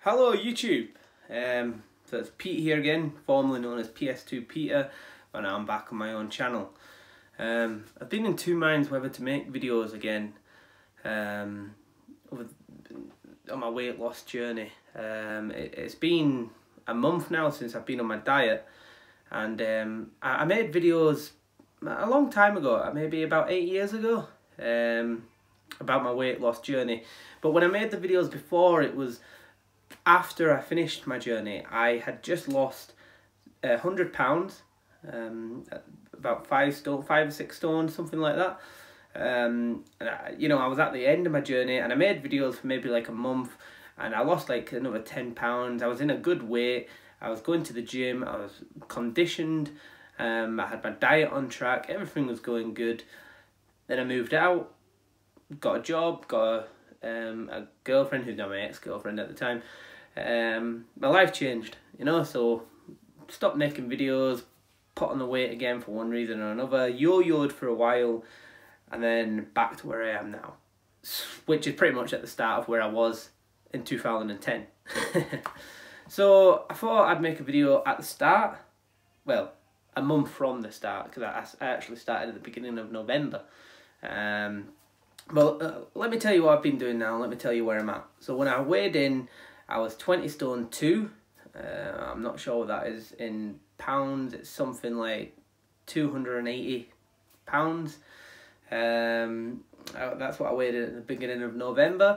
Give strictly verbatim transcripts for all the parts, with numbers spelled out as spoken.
Hello YouTube, um, so it's Pete here again, formerly known as P S two Peter, but now I'm back on my own channel. Um, I've been in two minds whether to make videos again um, over, on my weight loss journey. Um, it, it's been a month now since I've been on my diet, and um, I, I made videos a long time ago, maybe about eight years ago, um, about my weight loss journey. But when I made the videos before, it was after I finished my journey. I had just lost a hundred pounds, um, about five stone, five or six stone, something like that. Um, and I, you know, I was at the end of my journey, and I made videos for maybe like a month, and I lost like another ten pounds. I was in a good weight. I was going to the gym. I was conditioned. Um, I had my diet on track. Everything was going good. Then I moved out, got a job, got a Um, a girlfriend who's not my ex-girlfriend at the time. Um, my life changed, you know, so stopped making videos, put on the weight again for one reason or another, yo-yoed for a while, and then back to where I am now, which is pretty much at the start of where I was in two thousand ten. So I thought I'd make a video at the start, well, a month from the start, because I, I actually started at the beginning of November. Um, But uh, let me tell you what I've been doing now. Let me tell you where I'm at. So when I weighed in, I was twenty stone two. Uh, I'm not sure what that is in pounds. It's something like two hundred and eighty pounds. Um, that's what I weighed in at the beginning of November.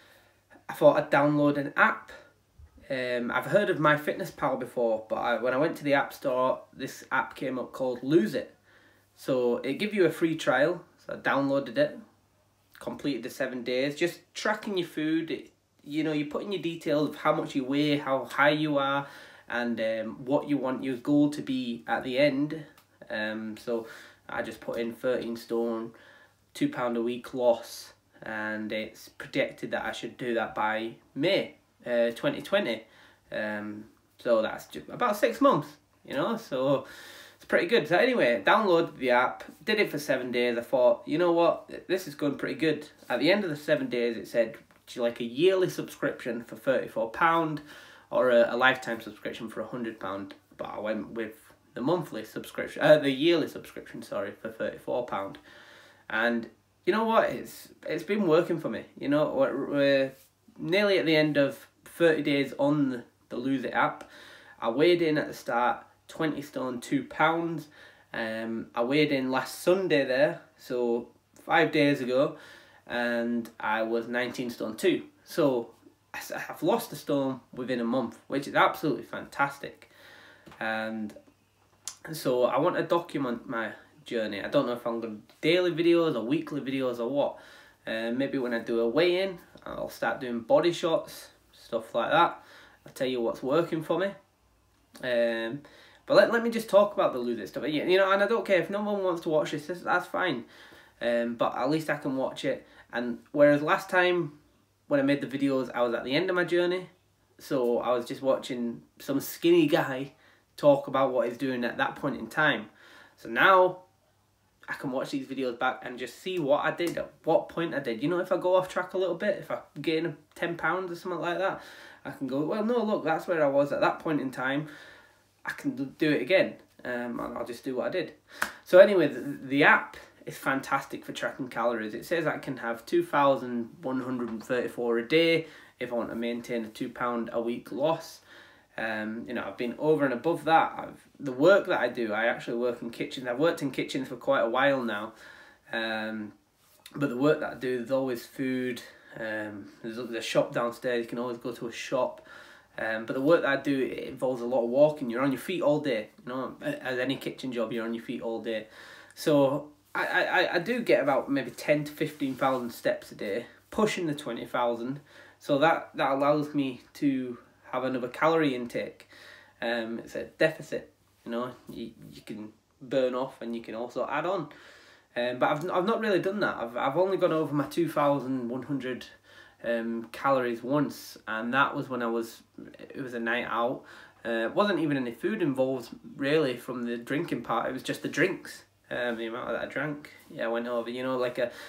I thought I'd download an app. Um, I've heard of MyFitnessPal before, but I, when I went to the app store, this app came up called Lose It. So it gives you a free trial. So I downloaded it. Completed the seven days, just tracking your food. You know, you put in your details of how much you weigh, how high you are, and um, what you want your goal to be at the end. Um, so I just put in thirteen stone, two pound a week loss, and it's predicted that I should do that by May uh, twenty twenty. Um, so that's just about six months, you know, so it's pretty good. So anyway, downloaded the app, did it for seven days. I thought, you know what, this is going pretty good. At the end of the seven days, it said, do you like a yearly subscription for thirty-four pounds or a, a lifetime subscription for one hundred pounds? But I went with the monthly subscription, uh, the yearly subscription, sorry, for thirty-four pounds. And you know what, it's it's been working for me. You know, we're, we're nearly at the end of thirty days on the, the Lose It app. I weighed in at the start, twenty stone two pounds. Um, I weighed in last Sunday there, so five days ago, and I was nineteen stone two. So I've lost a stone within a month, which is absolutely fantastic. And so I want to document my journey. I don't know if I'm going to do daily videos or weekly videos or what. Uh, maybe when I do a weigh-in, I'll start doing body shots, stuff like that. I'll tell you what's working for me. Um, But let, let me just talk about the Lose It stuff. You know, and I don't care if no one wants to watch this, that's fine. Um, but at least I can watch it. And whereas last time when I made the videos, I was at the end of my journey. So I was just watching some skinny guy talk about what he's doing at that point in time. So now I can watch these videos back and just see what I did, at what point I did. You know, if I go off track a little bit, if I gain ten pounds or something like that, I can go, well, no, look, that's where I was at that point in time. I can do it again, um, and I'll just do what I did. So anyway, the, the app is fantastic for tracking calories. It says I can have two thousand one hundred thirty-four a day if I want to maintain a two pound a week loss. Um, you know, I've been over and above that. I've, the work that I do, I actually work in kitchens. I've worked in kitchens for quite a while now, um, but the work that I do, there's always food. Um, there's a shop downstairs. You can always go to a shop. Um, but the work that I do, it involves a lot of walking. You're on your feet all day. You know, as any kitchen job, you're on your feet all day. So I, I, I do get about maybe ten to fifteen thousand steps a day, pushing the twenty thousand. So that, that allows me to have another calorie intake. Um, it's a deficit. You know, you, you can burn off and you can also add on. Um, but I've, I've not really done that. I've, I've only gone over my two thousand one hundred Um, calories once, and that was when I was, it was a night out. Uh, wasn't even any food involved really from the drinking part. It was just the drinks, um, the amount that I drank. Yeah, I went over, you know, like a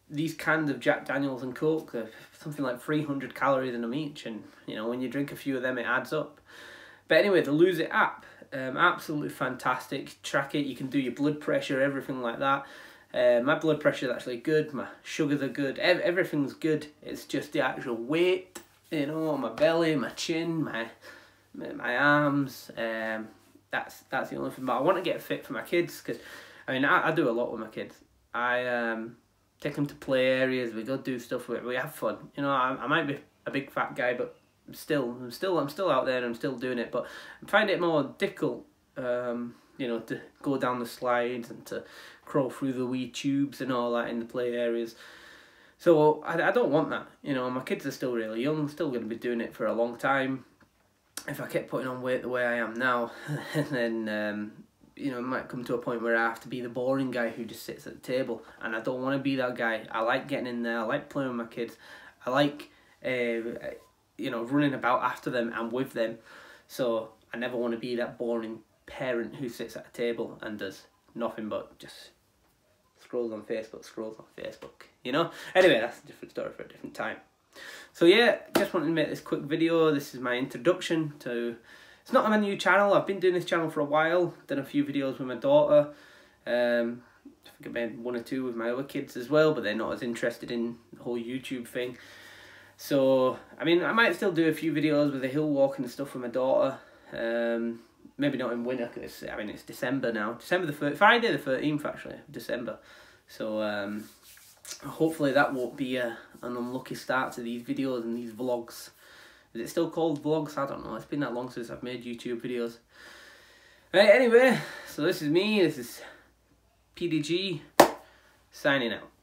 these cans of Jack Daniels and Coke, they're something like three hundred calories in them each, and you know, when you drink a few of them, it adds up. But anyway, the Lose It app, um, absolutely fantastic. Track it, you can do your blood pressure, everything like that. Uh, my blood pressure is actually good, my sugars are good, ev everything's good. It's just the actual weight, you know, my belly, my chin, my my, my arms. Um, that's that's the only thing. But I want to get fit for my kids, because I mean I, I do a lot with my kids. I um take them to play areas. We go do stuff with. We have fun. You know, I, I might be a big fat guy, but still, I'm still I'm still out there and I'm still doing it. But I find it more difficult. Um, you know, to go down the slides and to crawl through the wee tubes and all that in the play areas. So I, I don't want that. You know, my kids are still really young, still going to be doing it for a long time. If I kept putting on weight the way I am now, then, um, you know, it might come to a point where I have to be the boring guy who just sits at the table. And I don't want to be that guy. I like getting in there. I like playing with my kids. I like, uh, you know, running about after them and with them. So I never want to be that boring parent who sits at a table and does nothing but just scrolls on Facebook, scrolls on Facebook, you know? Anyway, that's a different story for a different time. So yeah, just wanted to make this quick video. This is my introduction to, it's not my new channel. I've been doing this channel for a while, done a few videos with my daughter. Um, I think I made one or two with my other kids as well, but they're not as interested in the whole YouTube thing. So, I mean, I might still do a few videos with the hill walking and stuff with my daughter. Um, Maybe not in winter, because I mean it's December now. December the third, Friday the thirteenth actually, December. So um, hopefully that won't be a, an unlucky start to these videos and these vlogs. Is it still called vlogs? I don't know. It's been that long since I've made YouTube videos. Right, anyway, so this is me. This is P D G signing out.